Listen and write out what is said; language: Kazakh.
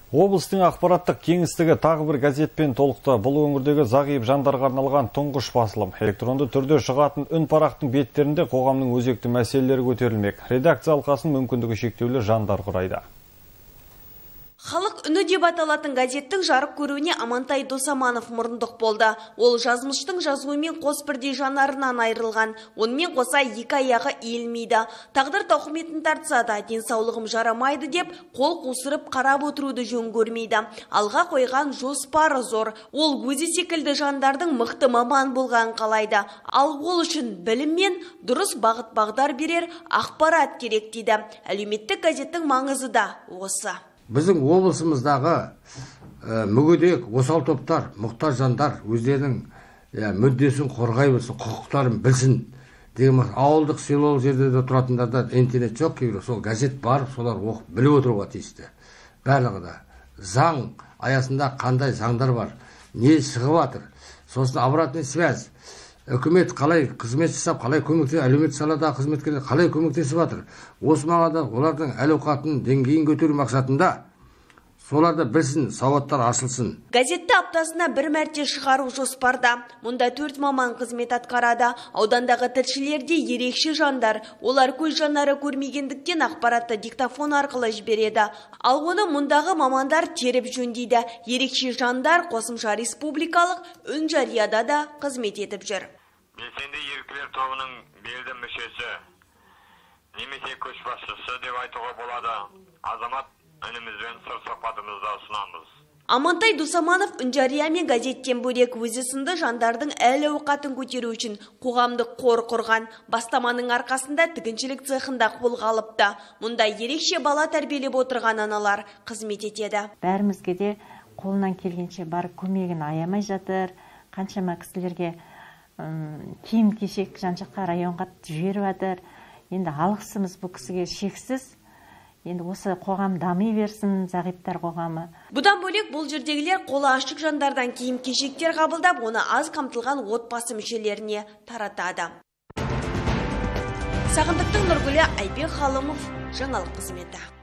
Облыстың ақпараттық кеңістігі тағы бір газетпен толықты. Бұл өңірдегі зағип жандарға арналған тұңғыш басылым. Электронды түрде шығатын үн парақтың беттерінде қоғамның өзекті мәселелері көтерілмек. Редакция алқасын мүмкіндігі шектеулі жандар құрайды. Халық үні деп аталатын газеттің жарық көруіне Амантай Досаманов мұрындық болды. Ол жазмыштың жазуымен қос бірдей жанарынан айырылған. Онымен қоса екі аяғы иілмейді. Тағдыр тауқыметін тартса да, денсаулығым жарамайды деп, қол қусырып қарап отыруды жөн көрмейді. Алға қойған жоспары зор. Ол өзі секілді жандардың мықты маман болған қалайды. Ал ол үшін білім мен дұрыс бағыт-бағдар берер ақпарат керек дейді. Әлеуметтік газеттің маңызы да осы. Біздің облысымыздағы мүгедек, осал топтар, мұқтаж жандар өздерінің мүддесін қорғай білсін, құқықтарын білсін деген ауылдық селолық жерде тұратындарда интернет жоқ, кейбір сол газет бар, солар оқып біліп отыруға тиісті. Барлығы да заң аясында қандай заңдар бар, не шығып жатыр, сосын обратный связь. Үкімет қалай қызмет жасап, қалай көмектесіп, әлеуметтік саладағы қызметкерлер қалай көмектесіп жатыр. Осы мағынада олардың әл-ауқатының деңгейін көтеру мақсатында соларды білсін, сауаттар ашылсын. Газетті аптасына бір мәрте шығару жоспарда. Мұнда 4 маман қызмет атқарады. Аудандағы тілшілерде ерекше жандар. Олар көз жанары көрмегендіктен ақпаратты диктофон арқылы жібереді. Ал оны мұндағы мамандар теріп жөндейді. Ерекше жандар қосымша республикалық үн жарияда да қызмет етіп жүр. Белсенді еріктілер тобының белді мүшесі, немесе көшбасшысы деп айтуға болады. Азамат үнімізбен сыр сұхбатымызда ұсынамыз. Амантай Досаманов үнжария мен газеттен бөлек өзі сынды жандардың әл-ауқатын көтеру үшін қоғамдық қор құрған. Бастаманың арқасында тігіншілік цехында қолға алыпты. Мұнда ерекше бала тәрбиелеп отырған аналар қызмет етеді. Бәрімізге де қолынан келгенше барып көмегін аямай жатыр. Қаншама кісілерге киім-кешек жан-жаққа районға жіберіп жатыр. Енді алғысымыз бұл кісіге шексіз. Енді осы қоғам дами берсін, зағиптар қоғамы. Бұдан бөлек бұл жердегілер қолы ашық жандардан киім-кешектер қабылдап, оны аз қамтылған отбасы мүшелеріне таратады. Сағындықтың Нұргүлі Айбек Халымов, жаңалық қызметі.